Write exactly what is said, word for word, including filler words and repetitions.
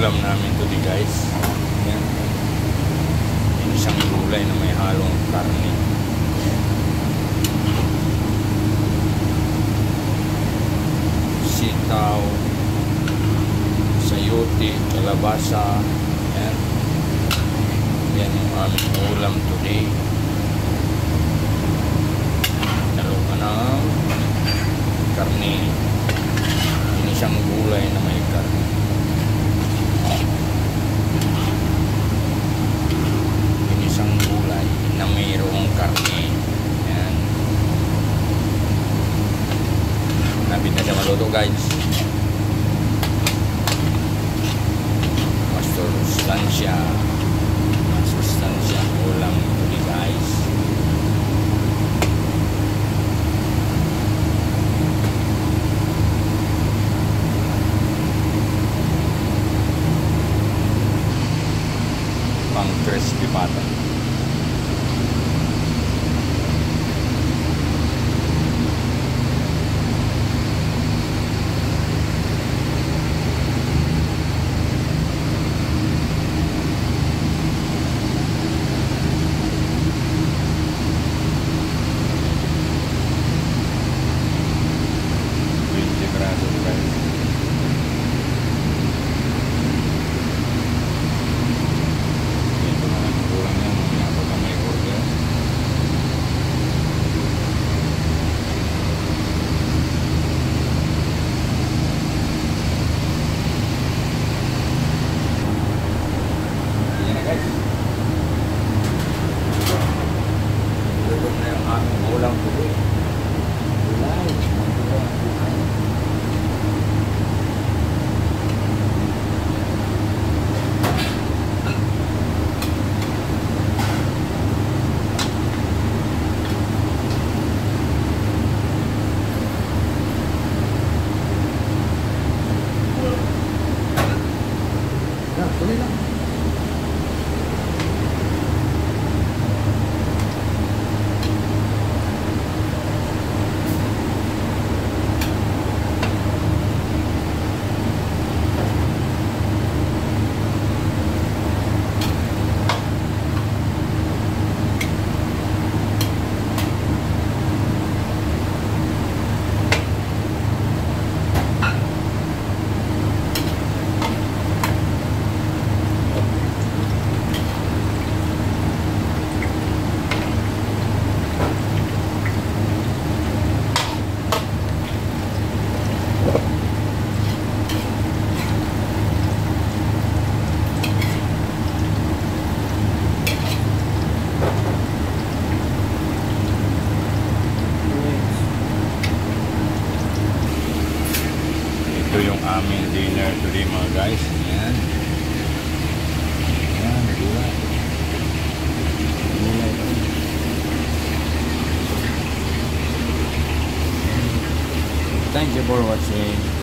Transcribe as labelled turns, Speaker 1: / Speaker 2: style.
Speaker 1: ulam namin today guys. Yan. Isang gulay na may halong karne. Sitaw, sayote, kalabasa. Yan. Yan yung aming ulam today. Dalawa ng karne. Isang gulay na may karne. Isang gulay na mayroong karne. Yan. Napit na siya maluto guys. Masustansya. Masustansya ulam ito guys. Pang crispy pata. Ulam tuloy. Gulay. Ya, tuloy lang. Ito yung aming dinner today mga guys. Yan. Yan, gulay. Gulay. Thank you for watching.